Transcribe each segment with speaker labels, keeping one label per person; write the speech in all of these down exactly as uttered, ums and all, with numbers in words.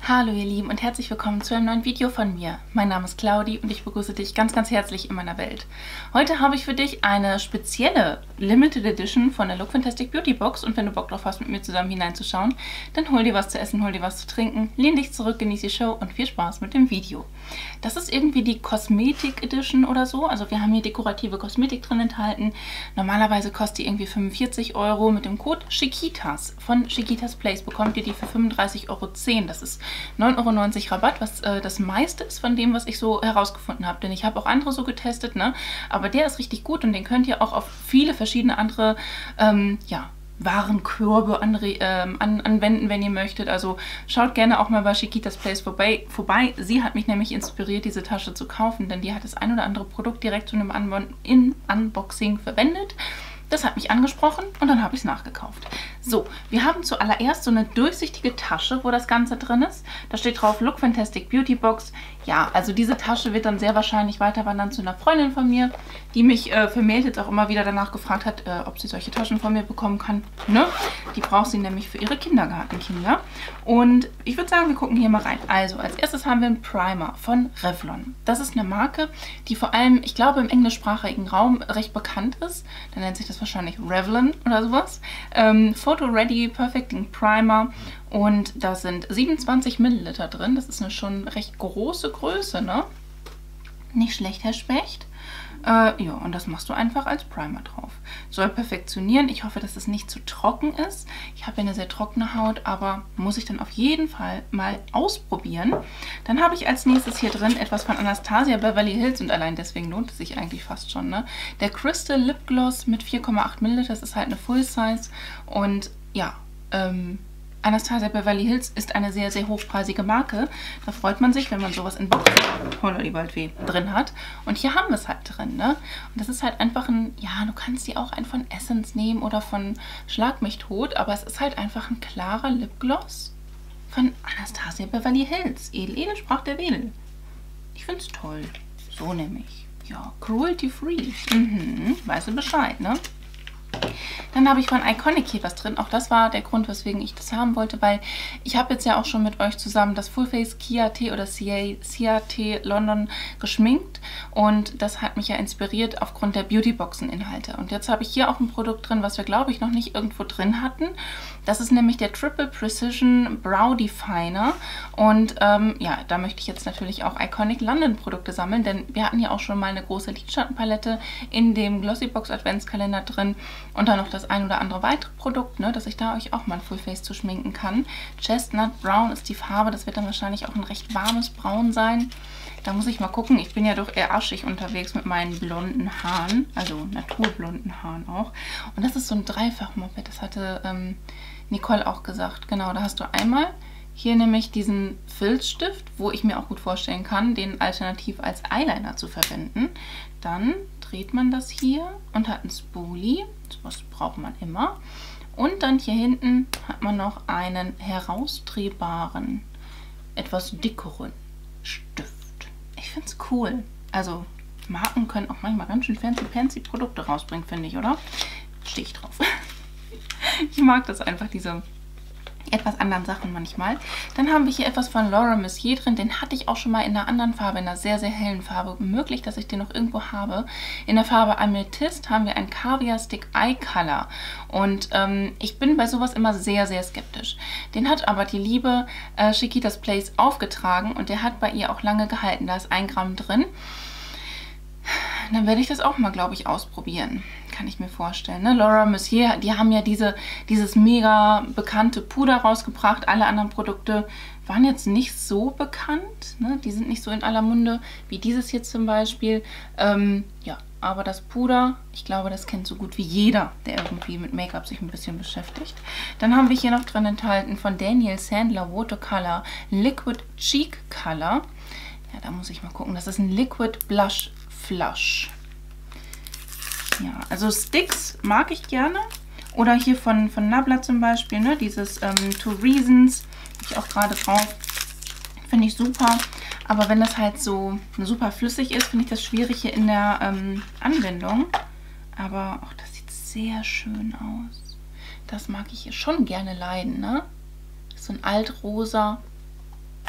Speaker 1: Hallo ihr Lieben und herzlich willkommen zu einem neuen Video von mir. Mein Name ist Claudi und ich begrüße dich ganz ganz herzlich in meiner Welt. Heute habe ich für dich eine spezielle Limited Edition von der Look Fantastic Beauty Box und wenn du Bock drauf hast, mit mir zusammen hineinzuschauen, dann hol dir was zu essen, hol dir was zu trinken, lehn dich zurück, genieß die Show und viel Spaß mit dem Video. Das ist irgendwie die Kosmetik Edition oder so, also wir haben hier dekorative Kosmetik drin enthalten. Normalerweise kostet die irgendwie fünfundvierzig Euro. Mit dem Code Chiquitas von Chiquitas Place bekommt ihr die für fünfunddreißig Euro zehn. Das ist neun Euro neunzig Rabatt, was äh, das meiste ist von dem, was ich so herausgefunden habe. Denn ich habe auch andere so getestet, ne? Aber der ist richtig gut und den könnt ihr auch auf viele verschiedene andere, ähm, ja, Warenkörbe anre ähm, an anwenden, wenn ihr möchtet. Also schaut gerne auch mal bei Chiquitas Place vorbei. vorbei. Sie hat mich nämlich inspiriert, diese Tasche zu kaufen, denn die hat das ein oder andere Produkt direkt zu einem Unbon in Unboxing verwendet. Das hat mich angesprochen und dann habe ich es nachgekauft. So, wir haben zuallererst so eine durchsichtige Tasche, wo das Ganze drin ist. Da steht drauf Look Fantastic Beauty Box. Ja, also diese Tasche wird dann sehr wahrscheinlich weiterwandern zu einer Freundin von mir, die mich äh, vermehrt jetzt auch immer wieder danach gefragt hat, äh, ob sie solche Taschen von mir bekommen kann. Ne? Die braucht sie nämlich für ihre Kindergartenkinder. Und ich würde sagen, wir gucken hier mal rein. Also, als erstes haben wir einen Primer von Revlon. Das ist eine Marke, die vor allem, ich glaube, im englischsprachigen Raum recht bekannt ist. Da nennt sich das wahrscheinlich Revlon oder sowas. Ähm, Photo Ready Perfecting Primer und da sind siebenundzwanzig Milliliter drin. Das ist eine schon recht große Größe, ne? Nicht schlecht, Herr Specht. Äh, ja, und das machst du einfach als Primer drauf. Soll perfektionieren. Ich hoffe, dass es nicht zu trocken ist. Ich habe ja eine sehr trockene Haut, aber muss ich dann auf jeden Fall mal ausprobieren. Dann habe ich als nächstes hier drin etwas von Anastasia Beverly Hills und allein deswegen lohnt es sich eigentlich fast schon, ne? Der Crystal Lip Gloss mit vier Komma acht Milliliter. Das ist halt eine Full Size und ja, ähm... Anastasia Beverly Hills ist eine sehr, sehr hochpreisige Marke. Da freut man sich, wenn man sowas in Boxen drin hat. Und hier haben wir es halt drin, ne? Und das ist halt einfach ein, ja, du kannst die auch einen von Essence nehmen oder von Schlag mich tot, aber es ist halt einfach ein klarer Lipgloss von Anastasia Beverly Hills. Edel, edel, sprach der Wedel. Ich finde es toll. So nämlich. Ja, cruelty-free. Mhm, weißt du Bescheid, ne? Dann habe ich von Iconic hier was drin. Auch das war der Grund, weswegen ich das haben wollte, weil ich habe jetzt ja auch schon mit euch zusammen das Full Face C A T oder C A T London geschminkt und das hat mich ja inspiriert aufgrund der Beautyboxen-Inhalte. Und jetzt habe ich hier auch ein Produkt drin, was wir, glaube ich, noch nicht irgendwo drin hatten. Das ist nämlich der Triple Precision Brow Definer und ähm, ja, da möchte ich jetzt natürlich auch Iconic London Produkte sammeln, denn wir hatten ja auch schon mal eine große Lidschattenpalette in dem Glossybox Adventskalender drin und dann noch das ein oder andere weitere Produkt, ne, dass ich da euch auch mal ein Full Face zu schminken kann. Chestnut Brown ist die Farbe, das wird dann wahrscheinlich auch ein recht warmes Braun sein. Da muss ich mal gucken, ich bin ja doch eher aschig unterwegs mit meinen blonden Haaren, also naturblonden Haaren auch. Und das ist so ein Dreifach-Moped, das hatte ähm, Nicole auch gesagt. Genau, da hast du einmal hier nämlich diesen Filzstift, wo ich mir auch gut vorstellen kann, den alternativ als Eyeliner zu verwenden. Dann dreht man das hier und hat einen Spoolie, das braucht man immer. Und dann hier hinten hat man noch einen herausdrehbaren, etwas dickeren Stift. Ich finde es cool. Also Marken können auch manchmal ganz schön fancy fancy Produkte rausbringen, finde ich, oder? Stehe ich drauf. Ich mag das einfach, diese etwas anderen Sachen manchmal. Dann haben wir hier etwas von Laura Mercier drin. Den hatte ich auch schon mal in einer anderen Farbe, in einer sehr, sehr hellen Farbe. Möglich, dass ich den noch irgendwo habe. In der Farbe Amethyst haben wir ein Caviar Stick Eye Color. Und ähm, ich bin bei sowas immer sehr, sehr skeptisch. Den hat aber die liebe äh, Chiquitas Place aufgetragen und der hat bei ihr auch lange gehalten. Da ist ein Gramm drin. Dann werde ich das auch mal, glaube ich, ausprobieren. Kann ich mir vorstellen. Ne? Laura Mercier, die haben ja diese, dieses mega bekannte Puder rausgebracht. Alle anderen Produkte waren jetzt nicht so bekannt. Ne? Die sind nicht so in aller Munde wie dieses hier zum Beispiel. Ähm, ja, aber das Puder, ich glaube, das kennt so gut wie jeder, der irgendwie mit Make-up sich ein bisschen beschäftigt. Dann haben wir hier noch drin enthalten von Daniel Sandler Watercolor Liquid Cheek Color. Ja, da muss ich mal gucken. Das ist ein Liquid Blush Flush. Ja, also Sticks mag ich gerne. Oder hier von, von Nabla zum Beispiel, ne? Dieses ähm, Two Reasons. Habe ich auch gerade drauf. Finde ich super. Aber wenn das halt so super flüssig ist, finde ich das schwierig hier in der ähm, Anwendung. Aber auch das sieht sehr schön aus. Das mag ich hier schon gerne leiden, ne? Das ist so ein altrosa.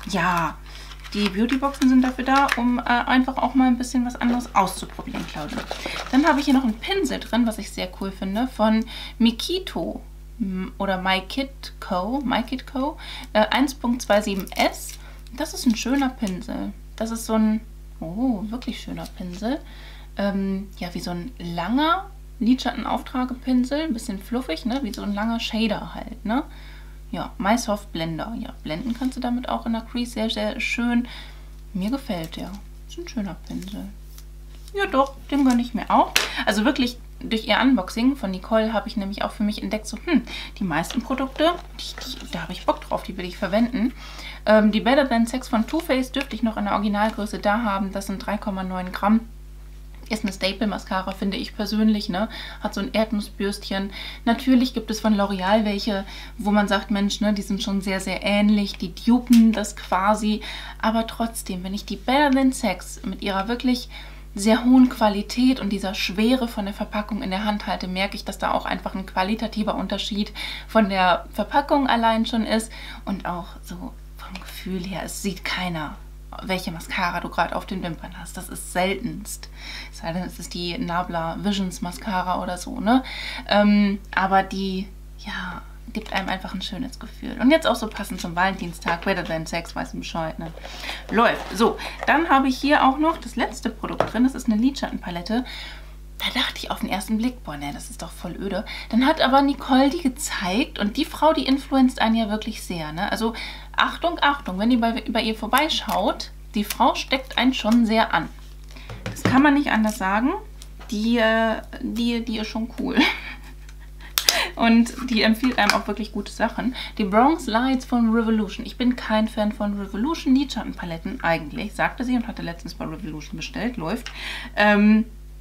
Speaker 1: Ja, die Beautyboxen sind dafür da, um äh, einfach auch mal ein bisschen was anderes auszuprobieren, Claudia. Dann habe ich hier noch einen Pinsel drin, was ich sehr cool finde, von Mikito oder MyKitCo, MyKitCo äh, eins Punkt siebenundzwanzig S. Das ist ein schöner Pinsel. Das ist so ein, oh, wirklich schöner Pinsel. Ähm, ja, wie so ein langer Lidschattenauftragepinsel, ein bisschen fluffig, ne? Wie so ein langer Shader halt, ne? Ja, My Soft Blender. Ja, blenden kannst du damit auch in der Crease sehr, sehr schön. Mir gefällt der. Ist ein schöner Pinsel. Ja doch, den gönne ich mir auch. Also wirklich, durch ihr Unboxing von Nicole habe ich nämlich auch für mich entdeckt, so, hm, die meisten Produkte, die, die, da habe ich Bock drauf, die will ich verwenden. Ähm, die Better Than Sex von Too Faced dürfte ich noch in der Originalgröße da haben. Das sind drei Komma neun Gramm. Ist eine Staple-Mascara, finde ich persönlich, ne? Hat so ein Erdnussbürstchen. Natürlich gibt es von L'Oreal welche, wo man sagt, Mensch, ne, die sind schon sehr, sehr ähnlich, die dupen das quasi. Aber trotzdem, wenn ich die Better Than Sex mit ihrer wirklich sehr hohen Qualität und dieser Schwere von der Verpackung in der Hand halte, merke ich, dass da auch einfach ein qualitativer Unterschied von der Verpackung allein schon ist. Und auch so vom Gefühl her, es sieht keiner, welche Mascara du gerade auf den Wimpern hast. Das ist seltenst. Es sei denn, es ist die Nabla Visions Mascara oder so, ne? Ähm, aber die, ja, gibt einem einfach ein schönes Gefühl. Und jetzt auch so passend zum Valentinstag, Better Than Sex, weißt du Bescheid, ne? Läuft. So, dann habe ich hier auch noch das letzte Produkt drin. Das ist eine Lidschattenpalette. Da dachte ich auf den ersten Blick, boah, ne, das ist doch voll öde. Dann hat aber Nicole die gezeigt und die Frau, die influenzt einen ja wirklich sehr, ne? Also Achtung, Achtung, wenn ihr bei, bei ihr vorbeischaut, die Frau steckt einen schon sehr an. Das kann man nicht anders sagen. Die, äh, die, die ist schon cool. Und die empfiehlt einem auch wirklich gute Sachen. Die Bronze Lights von Revolution. Ich bin kein Fan von Revolution Lidschattenpaletten eigentlich, sagte sie und hatte letztens bei Revolution bestellt, läuft. Ähm,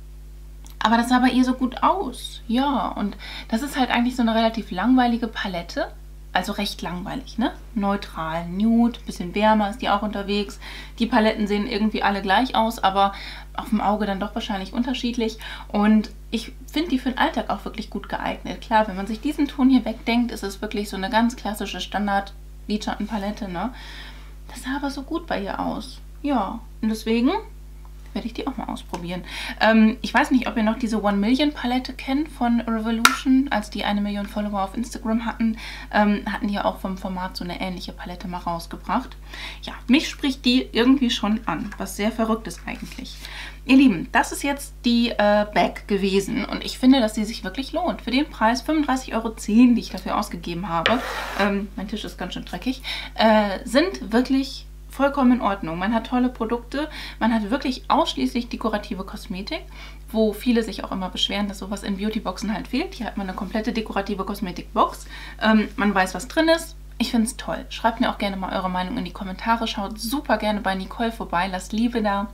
Speaker 1: aber das sah bei ihr so gut aus. Ja, und das ist halt eigentlich so eine relativ langweilige Palette. Also recht langweilig, ne? Neutral, nude, bisschen wärmer ist die auch unterwegs. Die Paletten sehen irgendwie alle gleich aus, aber auf dem Auge dann doch wahrscheinlich unterschiedlich. Und ich finde die für den Alltag auch wirklich gut geeignet. Klar, wenn man sich diesen Ton hier wegdenkt, ist es wirklich so eine ganz klassische Standard-Lidschattenpalette, ne? Das sah aber so gut bei ihr aus. Ja, und deswegen werde ich die auch mal ausprobieren. Ähm, ich weiß nicht, ob ihr noch diese One Million Palette kennt von Revolution. Als die eine Million Follower auf Instagram hatten, ähm, hatten die ja auch vom Format so eine ähnliche Palette mal rausgebracht. Ja, mich spricht die irgendwie schon an, was sehr verrückt ist eigentlich. Ihr Lieben, das ist jetzt die äh, Bag gewesen und ich finde, dass sie sich wirklich lohnt. Für den Preis fünfunddreißig Euro zehn, die ich dafür ausgegeben habe, ähm, mein Tisch ist ganz schön dreckig, äh, sind wirklich vollkommen in Ordnung. Man hat tolle Produkte, man hat wirklich ausschließlich dekorative Kosmetik, wo viele sich auch immer beschweren, dass sowas in Beautyboxen halt fehlt. Hier hat man eine komplette dekorative Kosmetikbox. Ähm, man weiß, was drin ist. Ich finde es toll. Schreibt mir auch gerne mal eure Meinung in die Kommentare. Schaut super gerne bei Nicole vorbei. Lasst Liebe da.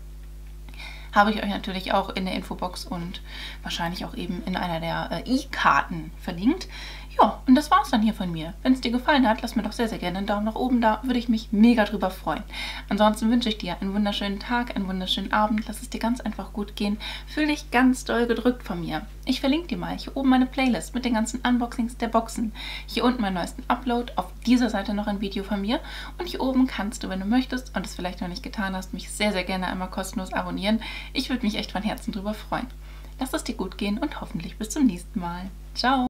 Speaker 1: Habe ich euch natürlich auch in der Infobox und wahrscheinlich auch eben in einer der äh, i-Karten verlinkt. Ja, und das war's dann hier von mir. Wenn es dir gefallen hat, lass mir doch sehr, sehr gerne einen Daumen nach oben da. Würde ich mich mega drüber freuen. Ansonsten wünsche ich dir einen wunderschönen Tag, einen wunderschönen Abend. Lass es dir ganz einfach gut gehen. Fühl dich ganz doll gedrückt von mir. Ich verlinke dir mal hier oben meine Playlist mit den ganzen Unboxings der Boxen. Hier unten meinen neuesten Upload. Auf dieser Seite noch ein Video von mir. Und hier oben kannst du, wenn du möchtest und es vielleicht noch nicht getan hast, mich sehr, sehr gerne einmal kostenlos abonnieren. Ich würde mich echt von Herzen drüber freuen. Lass es dir gut gehen und hoffentlich bis zum nächsten Mal. Ciao!